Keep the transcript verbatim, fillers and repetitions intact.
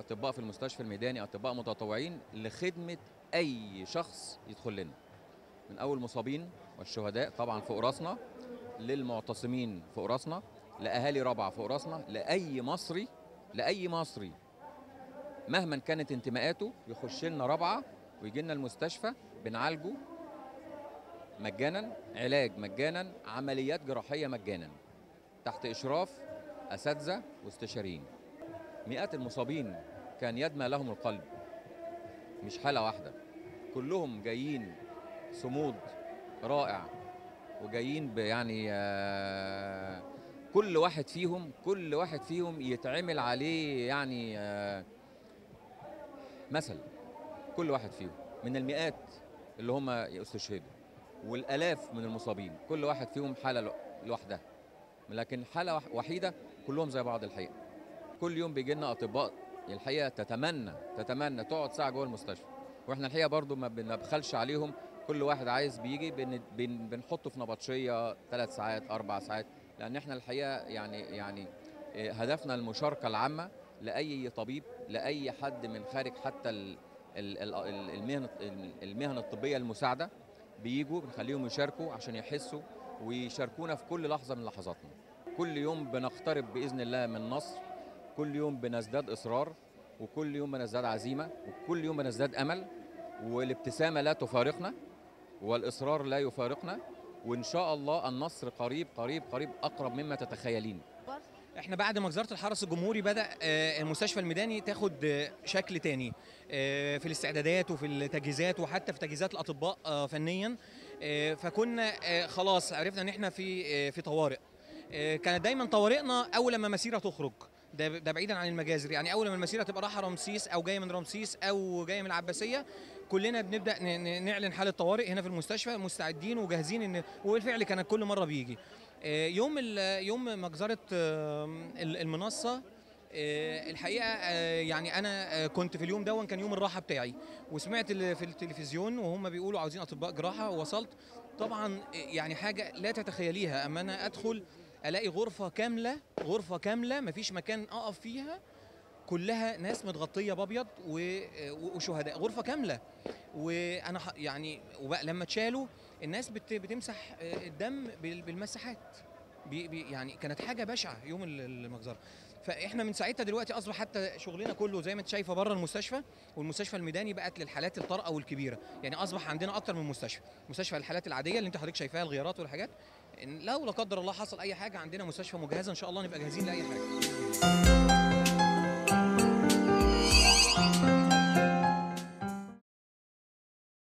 اطباء في المستشفى الميداني، اطباء متطوعين لخدمه اي شخص يدخل لنا، من اول مصابين والشهداء طبعا فوق راسنا، للمعتصمين فوق راسنا، لاهالي رابعه فوق راسنا، لاي مصري لاي مصري مهما كانت انتماءاته يخش لنا رابعه ويجي لنا المستشفى، بنعالجه مجانا، علاج مجانا، عمليات جراحيه مجانا، تحت اشراف اساتذه واستشاريين. مئات المصابين كان يدمى لهم القلب، مش حاله واحده، كلهم جايين صمود رائع، وجايين يعني آه كل واحد فيهم كل واحد فيهم يتعمل عليه يعني آه مثل، كل واحد فيهم من المئات اللي هم استشهدوا والالاف من المصابين، كل واحد فيهم حاله لوحدها، لكن حاله وحيده كلهم زي بعض الحقيقه. كل يوم بيجي لنا اطباء الحقيقه تتمنى تتمنى تقعد ساعه جوه المستشفى، واحنا الحقيقه برضو ما بنبخلش عليهم، كل واحد عايز بيجي بن بن بنحطه في نبطشيه ثلاث ساعات اربع ساعات، لان احنا الحقيقه يعني يعني هدفنا المشاركه العامه لاي طبيب، لاي حد من خارج حتى المهن المهن الطبيه المساعده، بيجوا بنخليهم يشاركوا عشان يحسوا ويشاركونا في كل لحظه من لحظاتنا. كل يوم بنقترب باذن الله من نصر، كل يوم بنزداد اصرار، وكل يوم بنزداد عزيمه، وكل يوم بنزداد امل، والابتسامه لا تفارقنا، والاصرار لا يفارقنا، وان شاء الله النصر قريب قريب قريب، اقرب مما تتخيلين. احنا بعد ما وزاره الحرس الجمهوري بدا المستشفى الميداني تاخد شكل تاني في الاستعدادات وفي التجهيزات وحتى في تجهيزات الاطباء فنيا، فكنا خلاص عرفنا ان احنا في في طوارئ. كانت دايما طوارئنا اول لما مسيره تخرج، ده ده بعيدا عن المجازر، يعني اول لما المسيره تبقى رايحه رمسيس او جايه من رمسيس او جايه من العباسيه، كلنا بنبدا نعلن حاله طوارئ هنا في المستشفى، مستعدين وجاهزين، ان وبالفعل كانت كل مره بيجي. يوم يوم مجزره المنصه، الحقيقه يعني انا كنت في اليوم ده كان يوم الراحه بتاعي، وسمعت في التلفزيون وهم بيقولوا عاوزين اطباء جراحه، ووصلت طبعا يعني حاجه لا تتخيليها، اما انا ادخل الاقي غرفه كامله غرفه كامله مفيش مكان اقف فيها، كلها ناس متغطيه بابيض وشهداء، غرفه كامله. وانا يعني وبقى لما اتشالوا الناس بتمسح الدم بالمساحات، يعني كانت حاجه بشعه يوم المجزره. فاحنا من ساعتها دلوقتي اصبح حتى شغلنا كله زي ما انت شايفه بره المستشفى، والمستشفى الميداني بقت للحالات الطارئه والكبيره، يعني اصبح عندنا اكتر من مستشفى، مستشفى الحالات العاديه اللي انت حضرتك شايفاها الغيارات والحاجات، لو لا قدر الله حصل اي حاجه عندنا مستشفى مجهزه ان شاء الله نبقى جاهزين لاي حاجه.